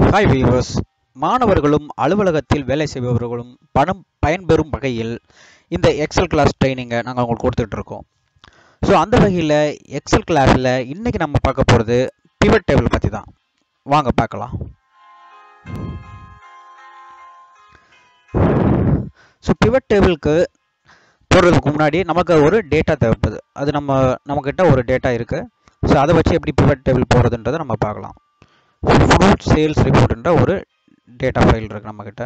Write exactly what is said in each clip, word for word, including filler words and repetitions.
Hi viewers, மாணவர்களும் அலுவலகத்தில் வேலை செய்பவர்களும் பணம் பயன்பெறும் வகையில் இந்த எக்ஸல் கிளாஸ் ட்ரைனிங்கை நாங்கள் உங்களுக்கு கொடுத்துட்ருக்கோம். ஸோ அந்த வகையில் எக்ஸல் கிளாஸில் இன்றைக்கி நம்ம பார்க்க போகிறது பிவட் டேபிள் பற்றி தான். வாங்க பார்க்கலாம். ஸோ பிவட் டேபிளுக்கு போடுறதுக்கு முன்னாடி நமக்கு ஒரு டேட்டா தேவைப்படுது. அது நம்ம நம்மக்கிட்ட ஒரு டேட்டா இருக்குது. ஸோ அதை வச்சு எப்படி பிவட் டேபிள் போடுறதுன்றதை நம்ம பார்க்கலாம். ஃப்ரூட் சேல்ஸ் ரிப்போர்ட்ன்ற ஒரு டேட்டா ஃபைல் இருக்கு நம்மக்கிட்ட.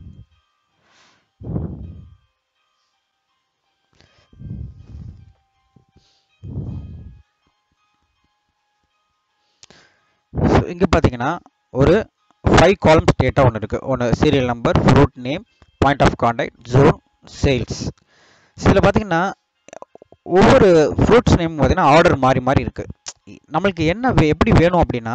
ஸோ இங்கே பார்த்தீங்கன்னா ஒரு ஃபைவ் காலம்ஸ் டேட்டா ஒன்று இருக்குது. ஒன்று serial number, fruit name, point of contact, zone, sales. இதில் பார்த்தீங்கன்னா ஒவ்வொரு ஃப்ரூட்ஸ் நேம் பார்த்தீங்கன்னா ஆர்டர் மாறி மாறி இருக்குது. நம்மளுக்கு என்ன எப்படி வேணும் அப்படின்னா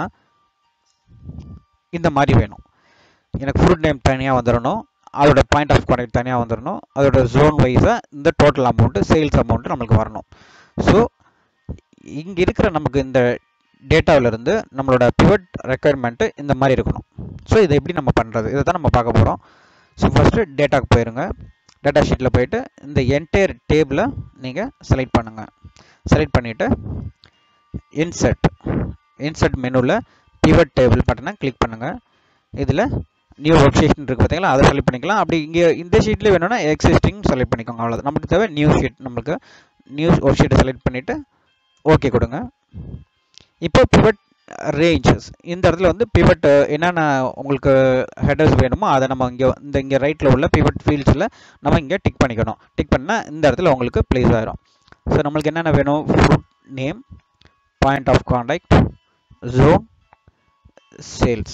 இந்த மாதிரி வேணும். எனக்கு ஃப்ரூட் நேம் தனியாக வந்துடணும், அதோட பாயிண்ட் ஆஃப் கான்டாக்ட் தனியாக வந்துடணும், அதோட ஜோன் வைஸாக இந்த டோட்டல் அமௌண்ட்டு, சேல்ஸ் அமௌண்ட்டு நம்மளுக்கு வரணும். ஸோ இங்கே இருக்கிற நமக்கு இந்த டேட்டாவிலேருந்து நம்மளோட பிவட் ரெக்குயர்மெண்ட்டு இந்த மாதிரி இருக்கணும். ஸோ இதை எப்படி நம்ம பண்ணுறது, இதை தான் நம்ம பார்க்க போகிறோம். ஸோ ஃபஸ்ட்டு டேட்டாவுக்கு போயிருங்க. டேட்டா ஷீட்டில் போயிட்டு இந்த என்டையர் டேபிளை நீங்கள் செலக்ட் பண்ணுங்கள். செலக்ட் பண்ணிவிட்டு இன்சர்ட் இன்சர்ட் மெனுவில் பிவட் டேபிள் பட்டனை கிளிக் பண்ணுங்கள். இதில் நியூ ஒர்க் ஷீட் இருக்குது பார்த்தீங்களா, அதை செலக்ட் பண்ணிக்கலாம். அப்படி இங்கே இந்த ஷீட்டில் வேணும்னா எக்ஸிஸ்டிங் செலக்ட் பண்ணிக்கோங்க. அவ்வளோதான். நமக்கு தேவை நியூ ஷீட். நம்மளுக்கு நியூ ஒர்க் ஷீட்டை செலக்ட் பண்ணிவிட்டு ஓகே கொடுங்க. இப்போ பிவட் ரேஞ்சஸ், இந்த இடத்துல வந்து பிவட் என்னென்ன உங்களுக்கு ஹெடர்ஸ் வேணுமோ அதை நம்ம இங்கே இந்த இங்கே ரைட்டில் உள்ள பிவட் ஃபீல்ட்ஸில் நம்ம இங்கே டிக் பண்ணிக்கணும். டிக் பண்ணால் இந்த இடத்துல உங்களுக்கு ப்ளேஸ் ஆகிடும். ஸோ நம்மளுக்கு என்னென்ன வேணும், fruit name, point of contact, zone, sales.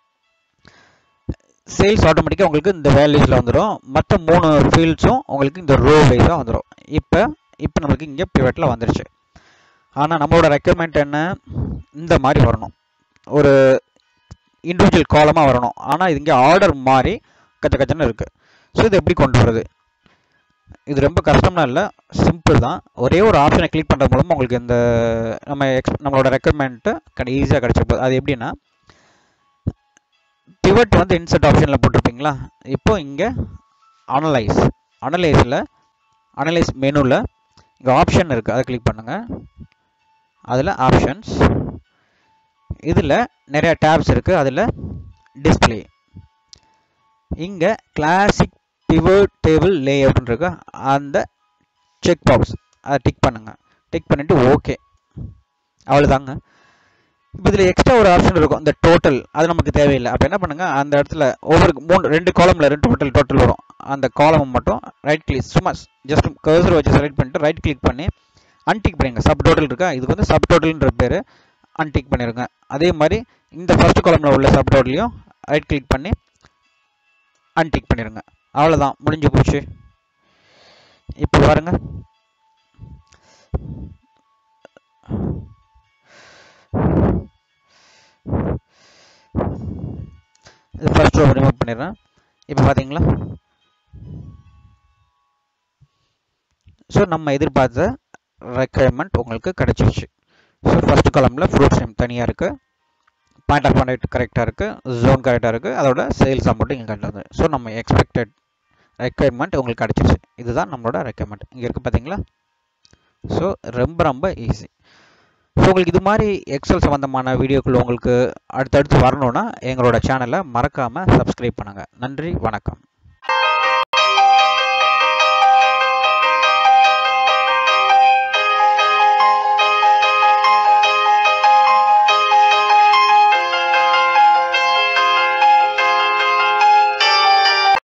Sales ஆட்டோமேட்டிக்காக உங்களுக்கு இந்த வேல்யூஸில் வந்துடும். மற்ற மூணு ஃபீல்ட்ஸும் உங்களுக்கு இந்த ரோ வைஸாக வந்துடும். இப்போ இப்போ நம்மளுக்கு இங்கே பிவட்டில் வந்துருச்சு. ஆனால் நம்மளோட ரெக்குயர்மெண்ட் என்ன, இந்த மாதிரி வரணும், ஒரு இண்டிவிஜுவல் காலமாக வரணும். ஆனால் இது இங்கே ஆர்டர் மாதிரி கச்ச கச்சன்னு இருக்குது. ஸோ இது எப்படி கொண்டு வருது, இது ரொம்ப கஷ்டம்னா இல்லை, சிம்பிள் தான். ஒரே ஒரு ஆப்ஷனை கிளிக் பண்ணுறது மூலமாக உங்களுக்கு இந்த நம்ம எக்ஸ் நம்மளோட ரெக்குயர்மெண்ட்டு கடை ஈஸியாக கிடச்சிப்போம். அது எப்படின்னா, பிவட் வந்து இன்சர்ட் ஆப்ஷனில் போட்டிருப்பீங்களா. இப்போ இங்கே அனலைஸ் அனலைஸில் அனலைஸ் மெனுவில் இங்கே ஆப்ஷன் இருக்குது, அதை கிளிக் பண்ணுங்கள். அதில் ஆப்ஷன்ஸ், இதில் நிறையா டேப்ஸ் இருக்குது. அதில் டிஸ்பிளே, இங்கே கிளாசிக் பிவட் டேபிள் லேஅவுட்னு இருக்கு, அந்த செக் பாக்ஸ் அதை டிக் பண்ணுங்கள். டிக் பண்ணிவிட்டு ஓகே, அவ்வளோதாங்க. இப்போ இதில் எக்ஸ்ட்ரா ஒரு ஆப்ஷன் இருக்கும், இந்த டோட்டல், அது நமக்கு தேவையில்லை. அப்போ என்ன பண்ணுங்கள், அந்த இடத்துல ஒவ்வொரு மூணு ரெண்டு காலமில் ரெண்டு டோட்டல் டோட்டல் வரும். அந்த காலம் மட்டும் ரைட் கிளிக், சும்மா ஜஸ்ட் கர்சர் வச்சு செலக்ட் பண்ணிட்டு ரைட் கிளிக் பண்ணி அன்டிக் பண்ணிடுங்க. சப் டோட்டல் இருக்கா, இதுக்கு வந்து சப் டோட்டல்ன்ற பேர், அன்டிக் பண்ணிடுங்க. அதே மாதிரி இந்த ஃபர்ஸ்ட் காலமில் உள்ள சப் டோட்டலையும் ரைட் கிளிக் பண்ணி அன்டிக் பண்ணிடுங்க. அவ்வளோதான், முடிஞ்சு போச்சு. இப்போ பாருங்க, இது ஃபர்ஸ்ட் ரோ ரிமூவ் பண்ணிடுறேன். இப்போ பார்த்தீங்களா, ஸோ நம்ம எதிர்பார்த்த ரெக்குயர்மெண்ட் உங்களுக்கு கிடச்சிருச்சு. ஸோ ஃபர்ஸ்ட் காலமில் ஃப்ரூட்ஸ் நேம் தனியாக இருக்குது, பாயிண்ட் ஆஃப் கான்டாக்ட் கரெக்டாக இருக்குது, ஜோன் கரெக்டாக இருக்குது, அதோட சேல்ஸ் அமௌண்ட் இங்கே கரெக்டாக. ஸோ நம்ம எக்ஸ்பெக்டட் ரெக்குயர்மெண்ட் உங்களுக்கு கிடச்சிருச்சு. இதுதான் நம்மளோட ரெக்குயர்மெண்ட் இங்கே இருக்குது பார்த்தீங்களா. ஸோ ரொம்ப ரொம்ப ஈஸி. ஸோ உங்களுக்கு இது மாதிரி எக்ஸல் சம்மந்தமான வீடியோக்கள் உங்களுக்கு அடுத்தடுத்து வரணுன்னா எங்களோட சேனலை மறக்காமல் சப்ஸ்கிரைப் பண்ணுங்கள். நன்றி, வணக்கம்.